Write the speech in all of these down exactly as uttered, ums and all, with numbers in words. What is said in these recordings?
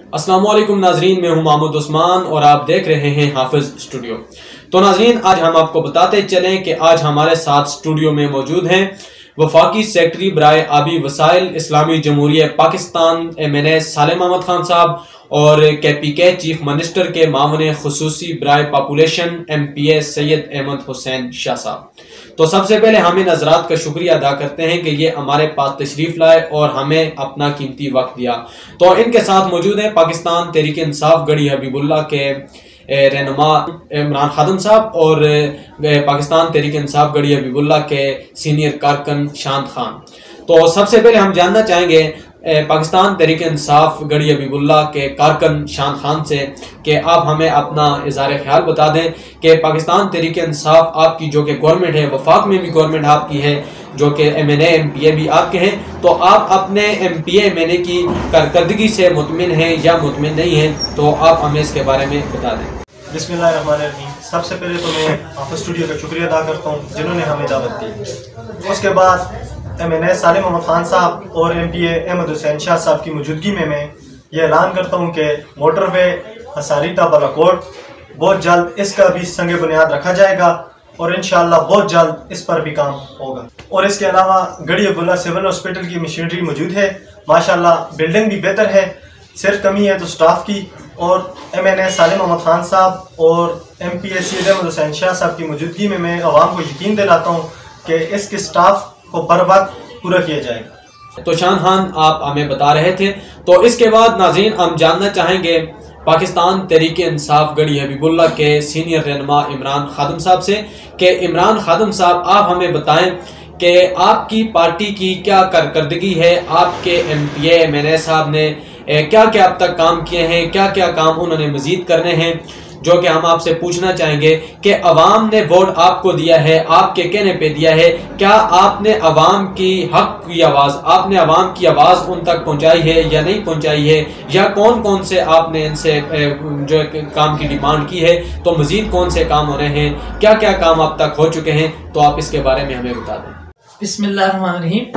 अस्सलाम वालेकुम नाजरीन, मैं हूं महमूद उस्मान और आप देख रहे हैं हाफिज स्टूडियो। तो नाजरीन, आज हम आपको बताते चलें कि आज हमारे साथ स्टूडियो में मौजूद हैं वफाकी सेक्रेटरी बराए आबी वसाइल इस्लामी जमहूरिया Pakistan M N A Saleem Ahmed Khan साहब और के पी के चीफ मिनिस्टर के मामले खुसूसी बराए population M P A Syed Ahmed Hussain Shah साहब। तो सबसे पहले हम इन हजरात का शुक्रिया अदा करते हैं कि ये हमारे पास तशरीफ़ लाए और हमें अपना कीमती वक्त दिया। तो इनके साथ मौजूद हैं पाकिस्तान तहरीक इंसाफ गढ़ी हबीबुल्लाह के रहनुमा इमरान खादम साहब और पाकिस्तान तहरीक इंसाफ गढ़ी हबीबुल्लाह के सीनियर कारकुन शांत खान। तो सबसे पहले हम जानना चाहेंगे पाकिस्तान तहरीक इंसाफ गढ़ी हबीबुल्लाह के कारकुन शांत खान से कि आप हमें अपना इज़हार ख्याल बता दें कि पाकिस्तान तहरीक इंसाफ आपकी जो कि गवर्नमेंट है, वफाक में भी गवर्नमेंट आपकी है, जो कि M N A M P A भी आपके हैं, तो आप अपने M P A M N A की कारकर्दगी से मुतमिन हैं या मुतमिन नहीं हैं, तो आप हमें इसके बारे में बता दें। बिस्मिल्लाहिर्रहमानिर्रहीम। सबसे पहले तो मैं हाफिज स्टूडियो का शुक्रिया अदा करता हूँ जिन्होंने हमें दावत दी। उसके बाद M N A Saleem Ahmed Khan साहब और M P A Ahmed Hussain Shah साहब की मौजूदगी में मैं ये ऐलान करता हूँ कि मोटरवे हसारीटा बालाकोट बहुत जल्द इसका भी संग बुनियाद रखा जाएगा और इंशाअल्लाह बहुत जल्द इस पर भी काम होगा। और इसके अलावा गढ़ी हबीबुल्लाह सिविल हॉस्पिटल की मशीनरी मौजूद है, माशाअल्लाह बिल्डिंग भी बेहतर है, सिर्फ कमी है तो स्टाफ की। और M N A Saleem Ahmed Khan साहब और M P A Syed Ahmed Hussain Shah साहब की मौजूदगी में मैं आवाम को यकीन दिलाता हूँ कि इसके स्टाफ को बर वक्त पूरा किया जाएगा। तो शान खान आप हमें बता रहे थे। तो इसके बाद नाज़रीन हम जानना चाहेंगे पाकिस्तान तहरीक इंसाफ गढ़ी हबीबुल्लाह के सीनियर रहनुमा इमरान खादम साहब से कि इमरान खादम साहब आप हमें बताएं कि आपकी पार्टी की क्या कारकर्दगी है, आपके M P A M N A साहब ने क्या क्या अब तक काम किए हैं, क्या क्या काम उन्होंने मजीद करने हैं, जो कि हम आपसे पूछना चाहेंगे कि अवाम ने वोट आपको दिया है, आपके कहने पे दिया है, क्या आपने अवाम की हक की आवाज़ आपने अवाम की आवाज़ उन तक पहुंचाई है या नहीं पहुंचाई है, या कौन कौन से आपने इनसे जो काम की डिमांड की है, तो मज़ीद कौन से काम हो रहे हैं, क्या क्या काम अब तक हो चुके हैं, तो आप इसके बारे में हमें बता दें। बिस्मिल्लाहिर्रहमानिर्रहीम।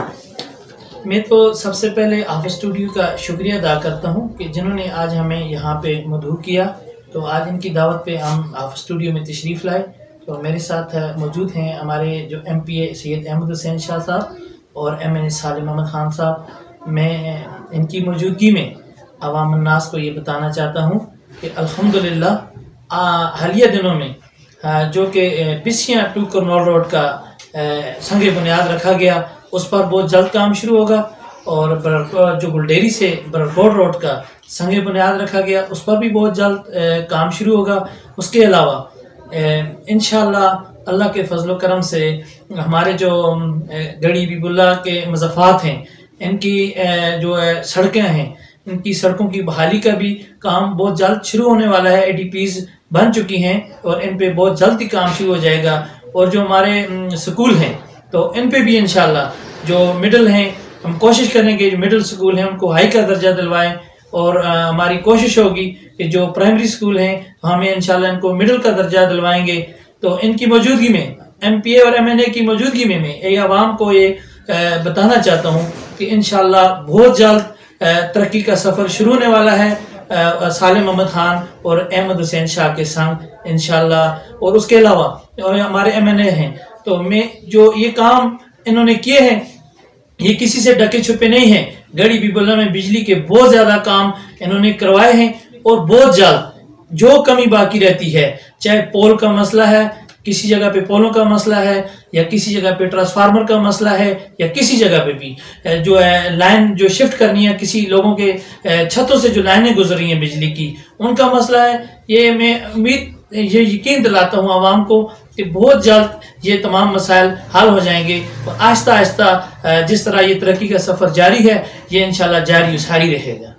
मैं तो सबसे पहले हाफिज स्टूडियो का शुक्रिया अदा करता हूँ कि जिन्होंने आज हमें यहाँ पे मदऊ किया। तो आज इनकी दावत पे हम हाफिज स्टूडियो में तशरीफ़ लाए। तो मेरे साथ मौजूद हैं हमारे जो M P A Syed Ahmed Hussain Shah साहब और M N A Saleem Ahmed Khan साहब। मैं इनकी मौजूदगी में अवाम अन्नास को ये बताना चाहता हूँ कि अल्हम्दुलिल्लाह हालिया दिनों में जो कि पिसियाँ टू करनौल रोड का संग बुनियाद रखा गया, उस पर बहुत जल्द काम शुरू होगा। और जो गुलडेरी से बरकोट रोड का संग बुनियाद रखा गया, उस पर भी बहुत जल्द काम शुरू होगा। उसके अलावा इंशाअल्लाह अल्लाह के फजल करम से हमारे जो गढ़ी हबीबुल्लाह के मज़ाफ़ात हैं, इनकी जो सड़कें हैं, इनकी सड़कों की बहाली का भी काम बहुत जल्द शुरू होने वाला है। ए डी पीज़ बन चुकी हैं और इन पे बहुत जल्द ही काम शुरू हो जाएगा। और जो हमारे स्कूल हैं, तो इन पे भी इंशाअल्लाह जो मिडिल हैं, हम कोशिश करेंगे जो मिडिल स्कूल हैं उनको हाई का दर्जा दिलवाएं। और आ, हमारी कोशिश होगी कि जो प्राइमरी स्कूल हैं हमें इंशाल्लाह इनको मिडिल का दर्जा दिलवाएंगे। तो इनकी मौजूदगी में एम पी ए और एम एन ए की मौजूदगी में मैं ये आवाम को ये आ, बताना चाहता हूँ कि इंशाल्लाह बहुत जल्द तरक्की का सफ़र शुरू होने वाला है आ, सालेम अहमद खान और अहमद हुसैन शाह के संग इंशाल्लाह। और उसके अलावा और हमारे एम एन ए हैं, तो मैं जो ये काम इन्होंने किए हैं ये किसी से ढके छुपे नहीं हैं। गढ़ी हबीबुल्लाह में बिजली के बहुत ज़्यादा काम इन्होंने करवाए हैं और बहुत जल्द जो कमी बाकी रहती है, चाहे पोल का मसला है, किसी जगह पे पोलों का मसला है, या किसी जगह पे ट्रांसफार्मर का मसला है, या किसी जगह पे भी जो है लाइन जो शिफ्ट करनी है, किसी लोगों के छतों से जो लाइनें गुजर रही हैं बिजली की, उनका मसला है। ये मैं उम्मीद ये यकीन दिलाता हूँ आवाम को कि बहुत जल्द ये तमाम मसाइल हल हो जाएंगे और आहिस्ता आहिस्ता जिस तरह ये तरक्की का सफ़र जारी है, ये इंशाल्लाह जारी उसारी रहेगा।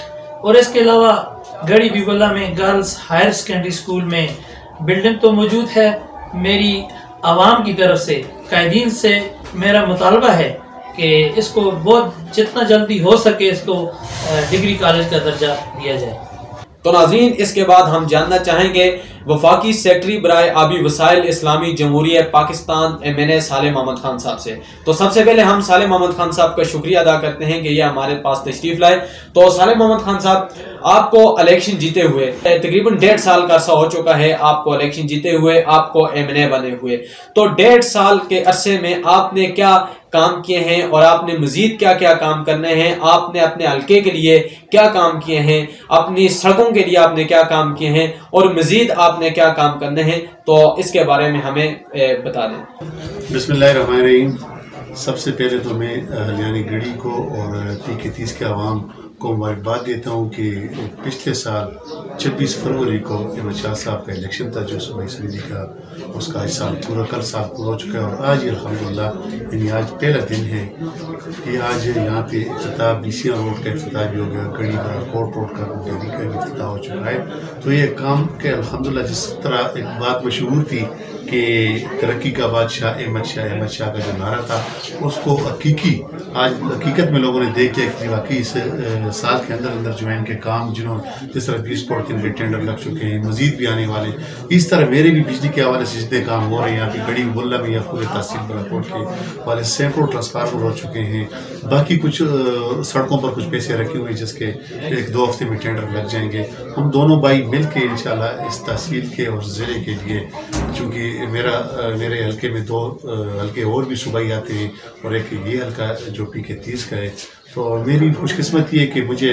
और इसके अलावा गढ़ी हबीबुल्लाह में गर्ल्स हायर सेकेंडरी स्कूल में बिल्डिंग तो मौजूद है। मेरी आवाम की तरफ से, कायदीन से मेरा मुतालबा है कि इसको बहुत जितना जल्दी हो सके इसको डिग्री कॉलेज का दर्जा दिया जाए। तो नाज़रीन, इसके बाद हम जानना चाहेंगे वफाकी सेक्रेटरी बराए आबी वसाइल इस्लामी जमहूरिया Pakistan M N A Saleh Mohammad Khan साहब से। तो सबसे पहले हम साले मोहम्मद खान साहब का शुक्रिया अदा करते हैं कि ये हमारे पास तशरीफ लाए। तो साले मोहम्मद खान साहब, आपको इलेक्शन जीते हुए तकरीबन डेढ़ साल का अरसा हो चुका है, आपको इलेक्शन जीते हुए, आपको एम एन ए बने हुए। तो डेढ़ साल के अरसे में आपने क्या काम किए हैं और आपने मजीद क्या क्या काम करने हैं, आपने अपने हल्के के लिए क्या काम किए हैं, अपनी सड़कों के लिए आपने क्या काम किए हैं और मजीद आपने क्या काम करने हैं, तो इसके बारे में हमें बता दें। बिस्मिल्लाहिर्रहमानिर्रहीम। सबसे पहले तो मैं हलियानी गढ़ी को और पी के तीस के आवाम को मुबारकबाद देता हूँ कि पिछले साल छब्बीस फरवरी को अहमद शाह साहब का इलेक्शन था जो सूबाई समिति का, उसका आज साल पूरा कल साल पूरा हो चुका है और आज अल्हम्दुलिल्लाह यानी आज पहला दिन है कि आज यहाँ पे इफ्तिताह बीसिया रोड का इफ्तिताह भी हो गया, गढ़ी बड़ा कोर्ट रोड का डेयरी का भी इफ्तिताह हो चुका है। तो ये काम के अल्हम्दुलिल्लाह जिस तरह एक बात मशहूर थी कि तरक्की का बादशाह अहमद शाह अहमद शाह का जो नारा था उसको हकीकी आज हकीकत में लोगों ने देख लिया कि वाकई इस साल के अंदर अंदर जो है इनके काम जिन्होंने जिस तरह बीस करोड़ के टेंडर लग चुके हैं, मजीद भी आने वाले, इस तरह मेरे भी बिजली के हवाले से जितने काम हो रहे हैं यहाँ पे गढ़ी बुल्ला में या पूरे तहसील बलाकोट के वाले सैकड़ों ट्रांसफार्मर हो चुके हैं। बाकी कुछ सड़कों पर कुछ पैसे रखे हुए हैं जिसके एक दो हफ्ते में टेंडर लग जाएंगे। हम दोनों भाई मिल के इंशाल्लाह इस तहसील के और ज़िले के लिए, चूँकि मेरा मेरे हल्के में दो हल्के और भी सूबाई आते हैं और एक ये हल्का जो पी के तीस का है, तो मेरी खुशकिस्मती है कि मुझे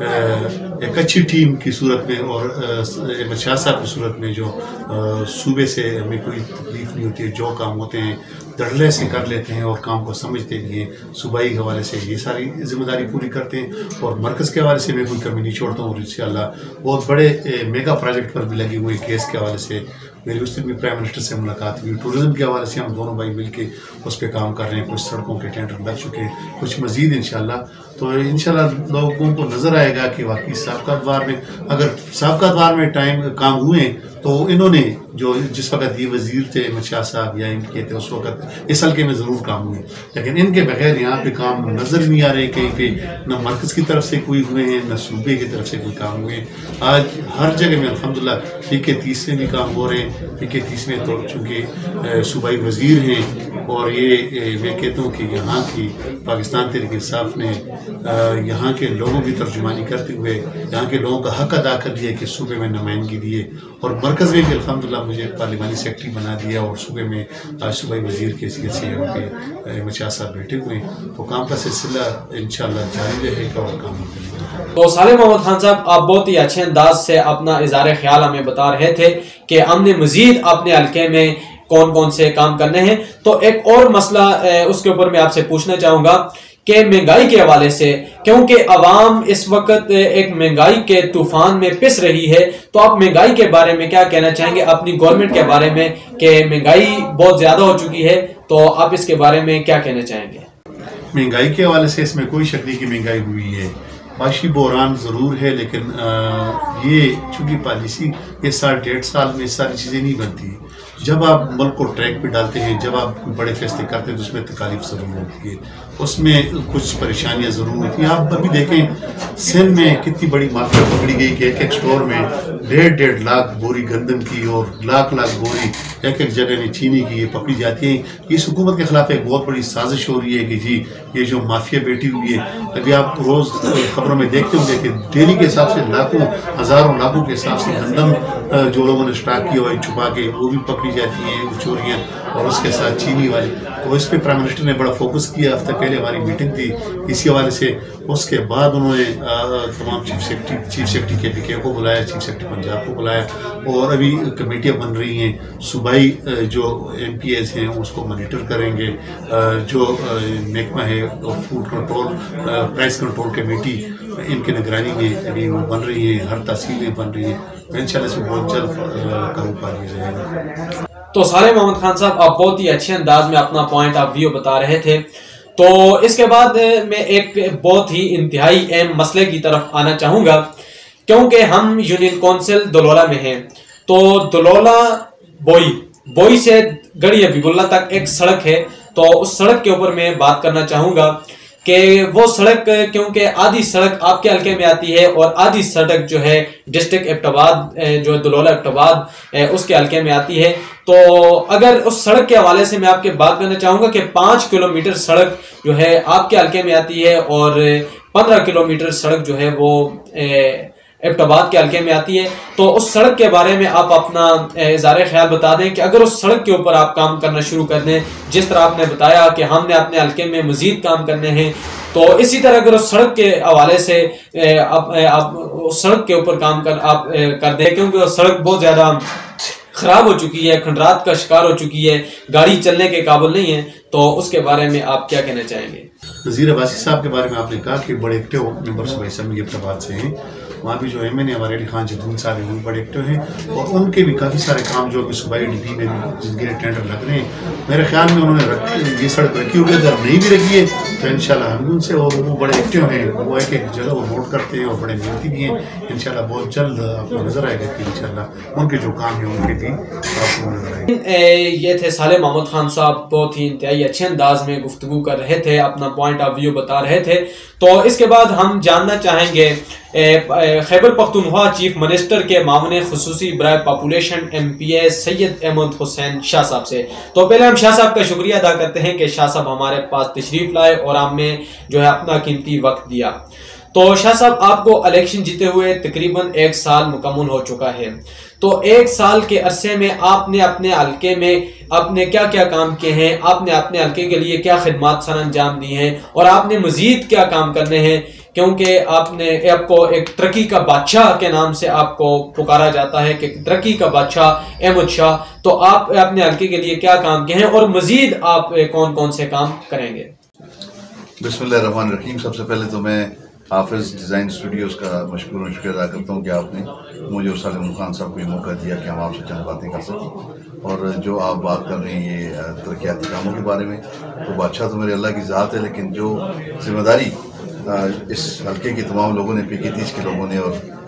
एक अच्छी टीम की सूरत में और अहमद शाह साहब की सूरत में जो सूबे से हमें कोई तकलीफ नहीं होती है, जो काम होते हैं धड़ल्ले से कर लेते हैं और काम को समझते लिए सूबाई हवाले से ये सारी जिम्मेदारी पूरी करते हैं और मरकज़ के हवाले से मैं कोई कमी नहीं छोड़ता हूँ। और इंशाअल्लाह बहुत बड़े मेगा प्रोजेक्ट पर भी लगे हुए केस के हवाले से मेरी उस दिन भी प्राइम मिनिस्टर से मुलाकात हुई। टूरिज़्म के हवाले से हम दोनों भाई मिलके उस पर काम कर रहे हैं, कुछ सड़कों के टेंडर लग चुके हैं, कुछ मज़ीद इंशाअल्लाह। तो इंशाअल्लाह लोगों को नज़र आएगा कि वाकई साबका दौर में अगर साबका दौर में टाइम काम हुए तो इन्होंने जो जिस वक्त ये वज़ीर थे अहमद शाह साहब या इनके थे उस वक्त इस हल्के में ज़रूर काम हुए, लेकिन इनके बगैर यहाँ पे काम नज़र नहीं आ रहे कहीं पे, न मरकज़ की तरफ से कोई हुए हैं न सूबे की तरफ से कोई काम हुए। आज हर जगह में अल्हम्दुलिल्लाह पी के तीस में भी काम हो रहे हैं। पी के तीस में तो चूँकि सूबाई वज़ीर हैं और ये मैं कहता हूँ कि यहाँ की पाकिस्तान तहरीक इंसाफ ने यहाँ के लोगों की तर्जुमानी करते हुए यहाँ के लोगों का हक अदा कर दिया कि सूबे में नुमाइंदगी दिए और मरकज़ में भी अल्हम्दुलिल्लाह मुझे पार्लिमानी सेक्रेटरी बना दिया और सूबे में आज सूबाई वज़ीर की हैसियत से यहाँ पे अहमद शाह साहब बैठे हुए हैं। तो काम का सिलसिला इंशाअल्लाह जारी रहेगा और काम होगा। तो साले मोहम्मद खान साहब, आप बहुत ही अच्छे अंदाज से अपना इज़हार ख्याल हमें बता रहे थे कि हमने मजीद अपने हल्के में कौन कौन से काम करने हैं। तो एक और मसला उसके ऊपर मैं आपसे पूछना चाहूँगा कि महंगाई के हवाले से, क्योंकि अवाम इस वक्त एक महंगाई के तूफान में पिस रही है, तो आप महंगाई के बारे में क्या कहना चाहेंगे, अपनी गवर्नमेंट के बारे में कि महंगाई बहुत ज़्यादा हो चुकी है, तो आप इसके बारे में क्या कहना चाहेंगे? महंगाई के हवाले से इसमें कोई शक नहीं कि महंगाई हुई है, माशी बहरान ज़रूर है, लेकिन आ, ये चूँकि पॉलिसी ये साल डेढ़ साल में सारी चीज़ें नहीं बनती। जब आप मुल्क को ट्रैक पे डालते हैं, जब आप कोई बड़े फैसले करते हैं तो उसमें तकालीफ ज़रूर होती है, उसमें कुछ परेशानियां ज़रूर होती हैं। आप अभी देखें सिंध में कितनी बड़ी माफिया पकड़ी गई कि एक एक स्टोर में डेढ़ डेढ़ लाख बोरी गंदम की और लाख लाख बोरी एक एक जगह में चीनी की ये पकड़ी जाती है। इस हुकूमत के खिलाफ एक बहुत बड़ी साजिश हो रही है कि जी ये जो माफिया बैठी हुई है, अभी आप रोज़ खबरों में देखते होंगे कि डेली के हिसाब से लाखों हज़ारों लाखों के हिसाब से गंदम जो लोगों ने स्टॉक किया हुआ छुपा के वो भी पकड़ी जाती हैं चोरियाँ, और उसके साथ चीनी वाली। तो इस पर प्राइम मिनिस्टर ने बड़ा फोकस किया। हफ्ता पहले हमारी मीटिंग थी इसी हवाले से, उसके बाद उन्होंने तमाम chief secretary chief secretary K P K को बुलाया, चीफ सेक्रेटरी पंजाब को बुलाया, और अभी कमेटियाँ बन रही हैं। सूबाई जो एम पी एस हैं उसको मॉनिटर करेंगे, जो महकमा है food control price control committee इनकी निगरानी में अभी वो बन रही है, हर तहसीलें बन रही हैं। इंशाल्लाह इसमें बहुत जल्द काबू पा लिया जाएगा। तो साले मोहम्मद खान साहब, आप बहुत ही अच्छे अंदाज में अपना पॉइंट ऑफ व्यू बता रहे थे। तो इसके बाद मैं एक बहुत ही इंतहाई अहम मसले की तरफ आना चाहूँगा, क्योंकि हम यूनियन काउंसिल दलोला में हैं। तो दलोला बोई बोई से गढ़ी हबीबुल्ला तक एक सड़क है, तो उस सड़क के ऊपर मैं बात करना चाहूँगा कि वो सड़क, क्योंकि आधी सड़क आपके हल्के में आती है और आधी सड़क जो है डिस्ट्रिक्ट एबटाबाद जो दुलोला एबटाबाद उसके हल्के में आती है। तो अगर उस सड़क के हवाले से मैं आपके बात करना चाहूँगा कि पाँच किलोमीटर सड़क जो है आपके हल्के में आती है और पंद्रह किलोमीटर सड़क जो है वो एबटाबाद के हल्के में आती है। तो उस सड़क के बारे में आप अपना इज़हार ख्याल बता दें कि अगर उस सड़क के ऊपर आप काम करना शुरू कर दें, जिस तरह आपने बताया कि हमने अपने हल्के में मजीद काम करने हैं, तो इसी तरह अगर उस सड़क के हवाले से आप, आप उस सड़क के ऊपर काम कर आप कर दें, क्योंकि वो सड़क बहुत ज़्यादा ख़राब हो चुकी है, खंडरात का शिकार हो चुकी है, गाड़ी चलने के काबिल नहीं है, तो उसके बारे में आप क्या कहना चाहेंगे? वज़ीर अब्बासी साहब के बारे में आपने कहा कि बड़े एक्टिव मेंबर सूबाई असेंबली एबटाबाद से हैं। वहाँ भी जो एम एन ए हमारे अली खान जदून साहब हैं, वो बड़े एक्टिव हैं और उनके भी काफ़ी सारे काम जो कि सूबाई डी पी में भी जिनके टेंडर लग रहे हैं, मेरे ख्याल में उन्होंने रखी ये सड़क रखी होगी। अगर नहीं भी रखी है तो इंशाल्लाह हम उनसे, और वो बड़े एक्टिव हैं, वो एक एक जगह वो नोट करते हैं और बड़े मेहनती भी हैं। इंशाल्लाह बहुत जल्द आपको नज़र आएगा कि इंशाल्लाह उनके जो काम हैं उनके भी आपको नजर आएंगे। ये थे साले मोहम्मद खान साहब, बहुत ही इंतहाई अच्छे अंदाज में गुफ्तगू कर रहे थे, अपना पॉइंट ऑफ व्यू बता रहे थे। तो इसके बाद हम जानना चाहेंगे खैबर पख्तूनख्वा चीफ मिनिस्टर के मामले खुसूसी बराए population M P A Syed Ahmed Hussain Shah साहब से। तो पहले हम शाह साहब का शुक्रिया अदा करते हैं कि शाह साहब हमारे पास तशरीफ़ लाए और हमें जो है अपना कीमती वक्त दिया। तो शाह साहब, आपको इलेक्शन जीते हुए तकरीबन एक साल मुकम्मल हो चुका है, तो एक साल के अरसे में आपने अपने हल्के में आपने क्या क्या काम किए हैं, आपने अपने हल्के के लिए क्या खिदमत सर अंजाम दी हैं और आपने मजीद क्या काम करने हैं, क्योंकि आपने आपको एक तरक्की का बादशाह के नाम से आपको पुकारा जाता है कि तरक्की का बादशाह अहमद शाह। तो आप अपने हल्के के लिए क्या काम किए हैं और मजीद आप कौन कौन से काम करेंगे? बिस्मिल्लाहिर्रहमानिर्रहीम। सबसे पहले तो मैं हाफिज़ डिज़ाइन स्टूडियोज़ का मशकूर और शुक्रिया अदा करता हूँ कि आपने मुझे और साले खान साहब को ये मौका दिया कि हम आपसे चंद बातें कर सकें। और जो आप बात कर रहे हैं ये तरक्याती कामों के बारे में, तो बादशाह तो मेरे अल्लाह की ज़ात है, लेकिन जो जिम्मेदारी इस हल्के के तमाम लोगों ने, पी के तीस के लोगों ने और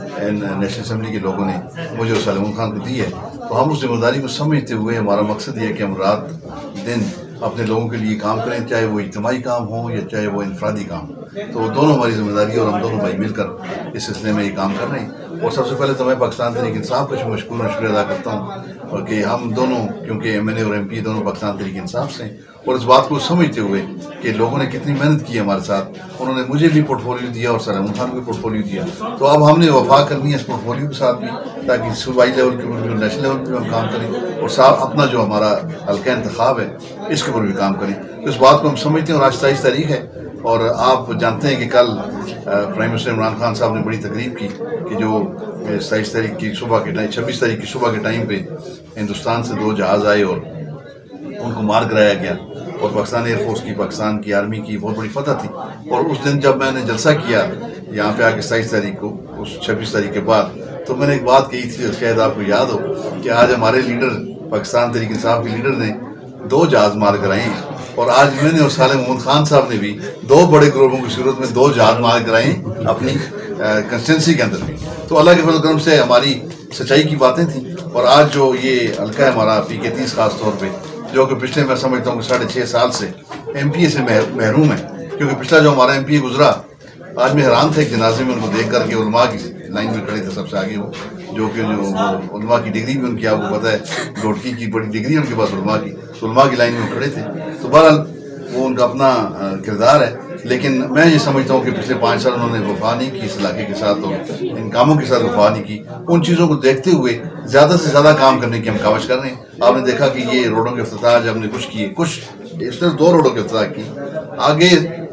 नेशनल असम्बली के लोगों ने मुझे और साले खान को दी है, तो हम उस जिम्मेदारी को समझते हुए हमारा मकसद ये है कि हम रात दिन अपने लोगों के लिए काम करें, चाहे वो इज्तिमाई काम हो या चाहे वो इनफरादी काम। तो दोनों हमारी जिम्मेदारी और हम दोनों भाई मिलकर इस सिलसिले में ये काम कर रहे हैं। और सबसे पहले तो मैं पाकिस्तान तहरीक इंसाफ का मशकूर और शुक्रिया अदा करता हूँ और कि हम दोनों, क्योंकि एम एन ए और एम पी दोनों पाकिस्तान तहरीक इंसाफ से, और इस बात को समझते हुए कि लोगों ने कितनी मेहनत की है हमारे साथ, उन्होंने मुझे भी पोर्टफोलियो दिया और सर खान को पोर्टफोलियो दिया, तो अब हमने वफा करनी है इस पोर्टफोलियो के साथ भी, ताकि सूबाई लेवल के ऊपर भी, नेशनल लेवल पर भी हम काम करें और साथ अपना जो हमारा हल्का इंतखाब है इसके ऊपर भी काम करें। तो इस बात को हम समझते हैं और आज तेईस तारीख है और आप जानते हैं कि कल प्राइम मिनिस्टर इमरान खान साहब ने बड़ी तकरीब की कि जो तेईस तारीख की सुबह के टाइम छब्बीस तारीख की सुबह के टाइम पे हिंदुस्तान से दो जहाज़ आए और उनको मार कराया गया और पाकिस्तान एयरफोर्स की, पाकिस्तान की आर्मी की बहुत बड़ी फतह थी। और उस दिन जब मैंने जलसा किया यहाँ पे आके तेईस तारीख को, उस छब्बीस तारीख के बाद, तो मैंने एक बात कही थी, शायद आपको याद हो, कि आज हमारे लीडर पाकिस्तान तहरीक इंसाफ के लीडर ने दो जहाज़ मार कराए हैं और आज मैंने और साले मोहम्मद खान साहब ने भी दो बड़े ग्रोहों की सूरत में दो जहाज मार कराए अपनी कंस्टिट्यूंसी के अंदर भी। तो अल्लाह के फजल करम से हमारी सच्चाई की बातें थी। और आज जो ये हल्का है हमारा पी के तीस खास तौर पे, जो कि पिछले मैं समझता हूँ कि साढ़े छः साल से एम पी ए से महरूम है, क्योंकि पिछला जो हमारा एम पी ए गुजरा, आज मैं हैरान था एक जनाजे में उनको देख करके, उलमा की लाइन में खड़े थे सबसे आगे वो, जो कि जो उलमा की डिग्री भी उनकी आपको पता है, लोटकी की बड़ी डिग्री उनके पास उलमा की, तो उलमा की लाइन में खड़े थे। तो बहरहाल वो उनका अपना किरदार है, लेकिन मैं ये समझता हूँ कि पिछले पाँच साल उन्होंने वफा नहीं की इस इलाके के साथ और इन कामों के साथ वफा नहीं की। उन चीज़ों को देखते हुए ज़्यादा से ज़्यादा काम करने की हम कावश कर रहे हैं। आपने देखा कि ये रोडों के इफ्तिताह जब हमने कुछ किए, कुछ इस तरह दो रोडों के इफ्तिताह की, आगे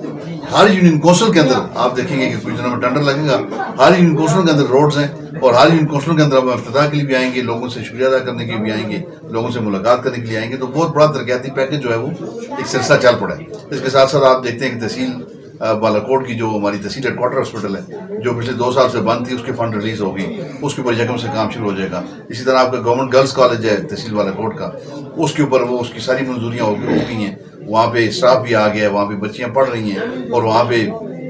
हर यूनियन कौंसिल के अंदर आप देखेंगे कि कुछ दिनों में टेंडर लगेगा, हर यूनियन कौंसिल के अंदर रोड्स हैं और हर यूनियन कौंसिल के अंदर हम इफ्तिताह के लिए भी आएंगे, लोगों से शुक्रिया अदा करने के लिए भी आएंगे, लोगों से मुलाकात करने के लिए आएंगे। तो बहुत बड़ा तरक्याती पैकेज जो है वो एक सिलसिला चल पड़ा है। इसके साथ साथ आप देखते हैं कि तहसील बालाकोट की जो हमारी तहसील हेडक्वार्टर हॉस्पिटल है, जो पिछले दो साल से बंद थी, उसके फंड रिलीज हो गई, उसके ऊपर यकम से काम शुरू हो जाएगा। इसी तरह आपका गवर्नमेंट गर्ल्स कॉलेज है तहसील बालाकोट का, उसके ऊपर वो उसकी सारी मंजूरियाँ हो गई हैं, वहाँ पे स्टाफ भी आ गया है, वहाँ पे बच्चियाँ पढ़ रही हैं और वहाँ पे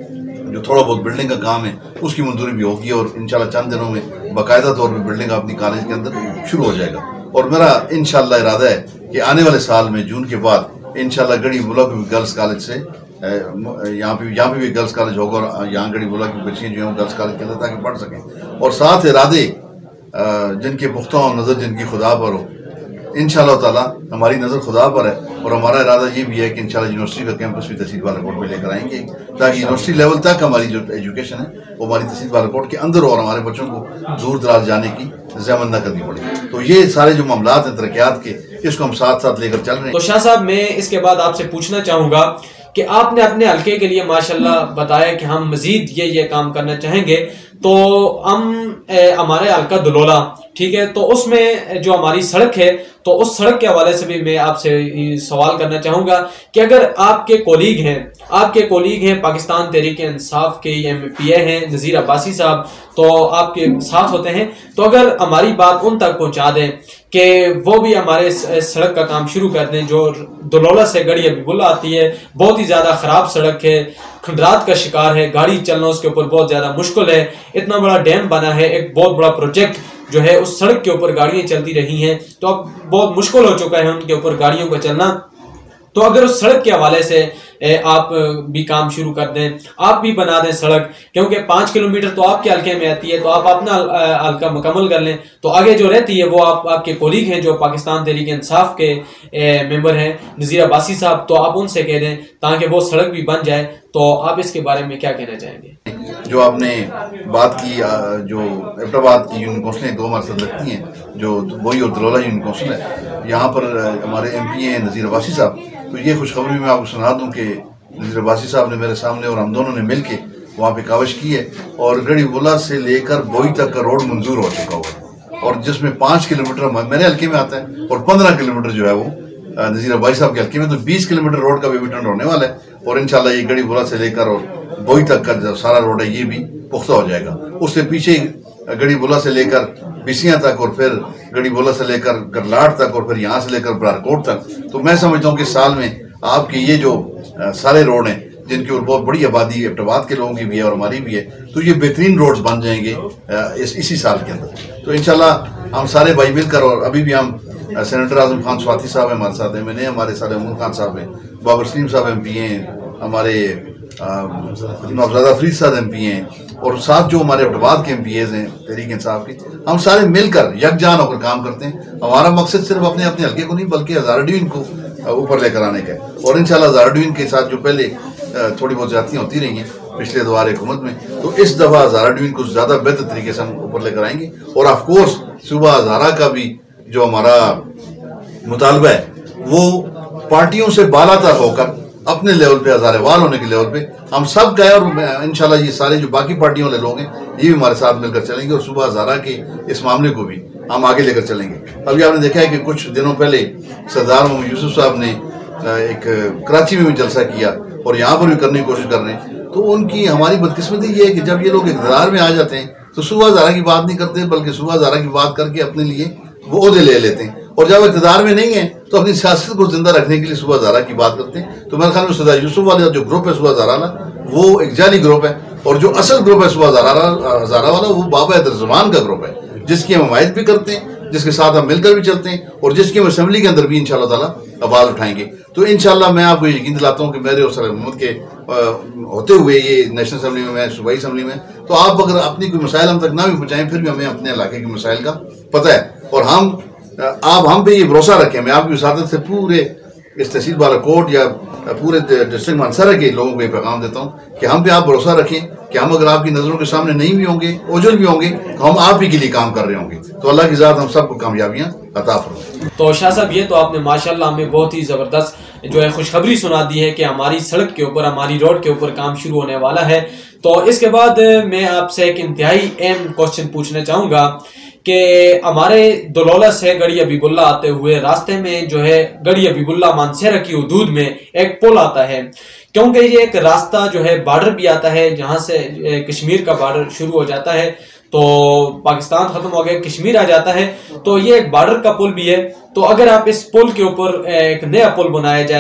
जो थोड़ा बहुत बिल्डिंग का काम है उसकी मंजूरी भी होगी और इंशाल्लाह चंद दिनों में बाकायदा तौर पर बिल्डिंग अपनी कॉलेज के अंदर शुरू हो जाएगा। और मेरा इंशाल्लाह इरादा है कि आने वाले साल में जून के बाद इंशाल्लाह गढ़ी ब्लॉक गर्ल्स कॉलेज से यहाँ पे यहाँ पे भी गर्ल्स कॉलेज होगा और यहाँ गड़ी बोला कि बच्चियाँ जो हैं गर्ल्स कॉलेज के अंदर ताकि पढ़ सकें और साथ इरादे जिनके पुख्ता और नज़र जिनकी खुदा पर हो, इंशाअल्लाह ताला हमारी नज़र खुदा पर है और हमारा इरादा ये भी है कि इंशाअल्लाह यूनिवर्सिटी का कैंपस भी तहसील बालाकोट में लेकर आएंगे ताकि यूनिवर्सिटी लेवल तक हमारी जो एजुकेशन है वो हमारी तहसील बालाकोट के अंदर और हमारे बच्चों को दूर दराज जाने की ज़हमत न करनी पड़े। तो ये सारे जो मामलात हैं तरक्यात के, इसको हम साथ साथ लेकर चल रहे हैं। तो शाह साहब, मैं इसके बाद आपसे पूछना चाहूँगा कि आपने अपने हल्के के लिए माशाल्लाह बताया कि हम मजीद ये ये काम करना चाहेंगे, तो हम हमारे हल्का दुलोला, ठीक है, तो उसमें जो हमारी सड़क है, तो उस सड़क के हवाले से भी मैं आपसे सवाल करना चाहूँगा कि अगर आपके कोलीग हैं आपके कोलीग हैं पाकिस्तान तहरीक इंसाफ के एम पी ए हैं नज़ीर अब्बासी साहब, तो आपके साथ होते हैं, तो अगर हमारी बात उन तक पहुँचा दें कि वो भी हमारे सड़क का काम शुरू कर दें, जो दुलोला से गड़ी हबीबुल्लाह आती है, बहुत ही ज़्यादा ख़राब सड़क है, खंडरात का शिकार है, गाड़ी चलना उसके ऊपर बहुत ज़्यादा मुश्किल है। इतना बड़ा डैम बना है, एक बहुत बड़ा प्रोजेक्ट जो है उस सड़क के ऊपर गाड़ियाँ चलती रही हैं, तो अब बहुत मुश्किल हो चुका है उनके ऊपर गाड़ियों का चलना। तो अगर उस सड़क के हवाले से आप भी काम शुरू कर दें, आप भी बना दें सड़क, क्योंकि पाँच किलोमीटर तो आपके हल्के में आती है, तो आप अपना हल्का मुकम्मल कर लें, तो आगे जो रहती है वो आप आपके कोलीग हैं जो पाकिस्तान तहरीक इंसाफ के मेंबर हैं नज़ीर अब्बासी साहब, तो आप उनसे कह दें ताकि वो सड़क भी बन जाए। तो आप इसके बारे में क्या कहना चाहेंगे? जो आपने बात की, जो एबटाबाद की यूनियन काउंसिलें दो हमारे साथ लगती हैं, जो वही और दलोला यूनियन काउंसिल है, यहाँ पर हमारे एम पी हैं नज़ीर अब्बासी साहब। तो ये खुशखबरी मैं आपको सुना दूँ कि नज़ीर अब्बासी साहब ने मेरे सामने और हम दोनों ने मिल के वहाँ पर काविश की है और गड़ी बुला से लेकर बोई तक का रोड मंजूर हो चुका हुआ है, और जिसमें पाँच किलोमीटर मेरे हल्के में आता है और पंद्रह किलोमीटर जो है वो नज़ीर अब्बासी साहब के हल्के में, तो बीस किलोमीटर रोड का भी वितरण होने वाला है। और इंशाल्लाह ये गड़ी बुला से लेकर और बोई तक का जो सारा रोड है ये भी पुख्ता हो जाएगा। उससे पीछे गड़ी बुला से लेकर बिसियाँ तक और फिर गड़ी बुला से लेकर गरलाट तक और फिर यहाँ से लेकर बरारकोट तक। तो मैं समझता हूँ कि साल में आपके ये जो सारे रोड हैं जिनकी और बहुत बड़ी आबादी एबटाबाद के लोगों की भी है और हमारी भी है, तो ये बेहतरीन रोड्स बन जाएंगे इस इसी साल के अंदर। तो इंशाल्लाह हम सारे भाई मिलकर, और अभी भी हम सेनेटर आजम खान स्वाति साहब हैं हमारे साथ, एम एन ए हमारे सारे उमर खान साहब हैं, बाबर सलीम साहब एम पी हैं, हमारे नौबजादा फरीद साहब एम पी हैं, और साथ जो हमारे एबटाबाद के एम पी एज हैं तहरीक इंसाफ के, हम सारे मिलकर यकजान होकर काम करते हैं। हमारा मकसद सिर्फ अपने अपने हल्के को नहीं बल्कि हज़ारा डिवीजन को ऊपर लेकर आने का है। और इंशाल्लाह हज़ारा डिवीजन के साथ जो पहले थोड़ी बहुत ज्यादतियाँ होती रही हैं पिछले दौर हुकूमत में, तो इस दफ़ा हज़ारा डिवीजन को ज़्यादा बेहतर तरीके से हम ऊपर लेकर आएंगे। और ऑफकोर्स सूबा हज़ारा का भी जो हमारा मुतालबा है वो पार्टियों से बालातर होकर अपने लेवल पे, हज़ारे वाल होने के लेवल पे हम सब गए, और इंशाल्लाह ये सारे जो बाकी पार्टियों वाले लोग हैं ये भी हमारे साथ मिलकर चलेंगे और सूबा हज़ारा के इस मामले को भी हम आगे लेकर चलेंगे। अभी आपने देखा है कि कुछ दिनों पहले सरदार मोहम्मद यूसुफ साहब ने एक कराची में भी जलसा किया और यहाँ पर भी करने की कोशिश कर रहे हैं। तो उनकी हमारी बदकिस्मती ये है कि जब ये लोग इक़्तिदार में आ जाते हैं तो सूबा हज़ारा की बात नहीं करते, बल्कि सूबा हज़ारा की बात करके अपने लिए वो ओहदे ले लेते हैं, और जब इक़्तिदार में नहीं है तो अपनी सियासत को जिंदा रखने के लिए सूबा हज़ारा की बात करते हैं। तो मेरे ख्याल में सरदार यूसुफ वाले जो ग्रुप है सूबा हज़ारा वाला, वो एक जाली ग्रुप है, और जो असल ग्रुप है सूबा हज़ारा वाला वो बाबा हैदरज़मान का ग्रुप है, जिसकी हम हमायत भी करते हैं, जिसके साथ हम मिलकर भी चलते हैं, और जिसकी हम असेंबली के अंदर भी इंशाल्लाह ताला आवाज़ उठाएंगे। तो इंशाल्लाह मैं आपको यकीन दिलाता हूँ कि मेरे और सर मोहम्मद के आ, होते हुए ये नेशनल असेंबली में, मैं सूबाई असेंबली में, तो आप अगर अपनी कोई मसाइल हम तक ना भी पहुँचाएं फिर भी हमें अपने इलाके के मसाइल का पता है, और हम आप हम पे ये भरोसा रखें। मैं आपकी वसादत से पूरे इस तहसील बालाकोट या पूरे डिस्ट्रिक्ट मानसरा के लोगों को ये पैगाम देता हूँ कि हम पे आप भरोसा रखें कि हम अगर आपकी नज़रों के सामने नहीं भी होंगे, ओझल भी होंगे, तो हम आप ही के लिए काम कर रहे होंगे। तो अल्लाह की ज़ात हम सबको कामयाबियाँ अता फरमाए। तो शाह साहब, ये तो आपने माशाल्लाह हमें बहुत ही ज़बरदस्त जो है खुशखबरी सुना दी है कि हमारी सड़क के ऊपर, हमारी रोड के ऊपर काम शुरू होने वाला है। तो इसके बाद मैं आपसे एक इंतहाई अहम क्वेश्चन पूछना चाहूँगा कि हमारे दुलोला से गड़ी हबीबुल्लाह आते हुए रास्ते में जो है गड़ी हबीबुल्लाह मानसेरा की हदूद में एक पुल आता है, क्योंकि ये एक रास्ता जो है बॉर्डर भी आता है, जहाँ से कश्मीर का बॉर्डर शुरू हो जाता है, तो पाकिस्तान ख़त्म हो गया, कश्मीर आ जाता है, तो ये एक बॉर्डर का पुल भी है। तो अगर आप इस पुल के ऊपर एक नया पुल बनाया जाए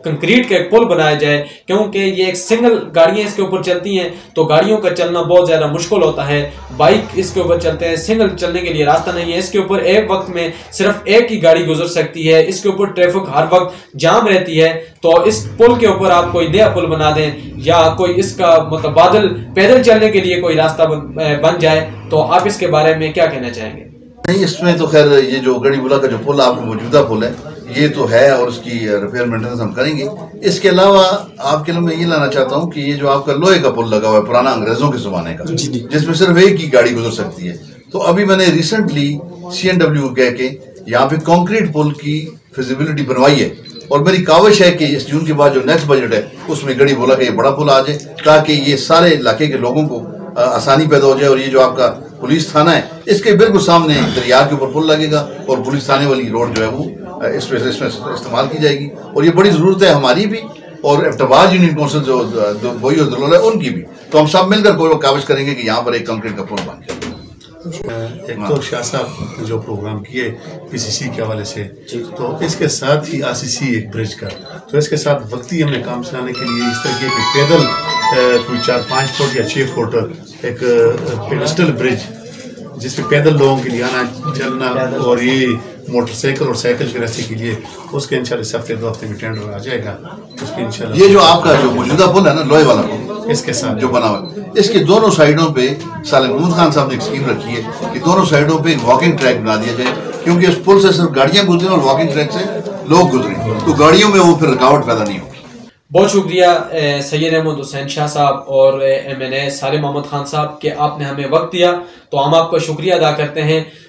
कंक्रीट का एक पुल बनाया जाए, क्योंकि ये एक सिंगल गाड़ियाँ इसके ऊपर चलती हैं तो गाड़ियों का चलना बहुत ज़्यादा मुश्किल होता है। बाइक इसके ऊपर चलते हैं, सिंगल चलने के लिए रास्ता नहीं है। इसके ऊपर एक वक्त में सिर्फ एक ही गाड़ी गुजर सकती है। इसके ऊपर ट्रैफिक हर वक्त जाम रहती है। तो इस पुल के ऊपर आप कोई नया पुल बना दें या कोई इसका मुतबादल पैदल चलने के लिए कोई रास्ता बन जाए, तो आप इसके बारे में क्या कहना चाहेंगे? नहीं, इसमें तो खैर ये जो गढ़ीबुला का जो पुल आपका मौजूदा पुल है ये तो है और उसकी रिपेयर मेंटेनेंस हम करेंगे। इसके अलावा आपके लिए मैं ये लाना चाहता हूँ कि ये जो आपका लोहे का पुल लगा हुआ है पुराना अंग्रेजों के ज़माने का, जिसमें सिर्फ एक ही गाड़ी गुजर सकती है, तो अभी मैंने रिसेंटली सी एन डब्ल्यू कह के यहाँ पे कंक्रीट पुल की फिजिबिलिटी बनवाई है और मेरी काविश है कि इस जून के बाद जो नेक्स्ट बजट है उसमें गढ़ीबुला का ये बड़ा पुल आ जाए ताकि ये सारे इलाके के लोगों को आसानी पैदा हो जाए। और ये जो आपका पुलिस थाना है इसके बिल्कुल सामने दरिया के ऊपर पुल लगेगा और पुलिस थाने वाली रोड जो है वो इसमें इसमें इस्तेमाल की जाएगी और ये बड़ी ज़रूरत है हमारी भी और इफ्तबाज यूनियन काउंसिल जो बोई और दलोल है उनकी भी। तो हम सब मिलकर कोई काविश करेंगे कि यहाँ पर एक कंक्रीट का पुल बन जाए। एक तो शाह साहब ने जो प्रोग्राम किए पीसीसी के हवाले से, तो इसके साथ ही आरसीसी एक ब्रिज का, तो इसके साथ वक्ती हमने काम चलाने के लिए इस तरह की पैदल कोई चार पाँच फुट या छः फुट एक पेडेस्टल ब्रिज जिसमें पैदल लोगों के लिए आना चलना और ये मोटरसाइकिल और साइकिल के रास्ते के लिए उसके इंशाल्लाह इस हफ्ते दो हफ्ते में टेंडर आ जाएगा। उसके इंशाल्लाह ये जो आपका जो मौजूदा पुल है ना लोहे वाला पुल इसके साथ जो बना हुआ है इसके दोनों साइडों पे साले महमूद खान साहब ने एक स्कीम रखी है कि दोनों साइडों पे एक वॉकिंग ट्रैक बना दिया जाए, क्योंकि इस पुल से सिर्फ गाड़ियां गुजरें और वॉकिंग ट्रैक से लोग गुजरें तो गाड़ियों में वो फिर रुकावट पैदा नहीं होगी। बहुत शुक्रिया सैयद अहमद हुसैन शाह साहब और M N A Saleh Mohammad Khan साहब के आपने हमें वक्त दिया, तो हम आपका शुक्रिया अदा करते हैं।